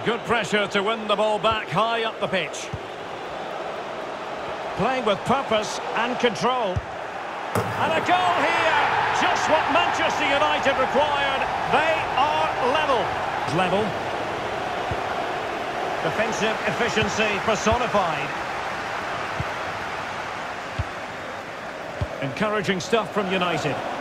Good pressure to win the ball back high up the pitch. Playing with purpose and control. And a goal here! Just what Manchester United required. They are level. Level. Defensive efficiency personified. Encouraging stuff from United.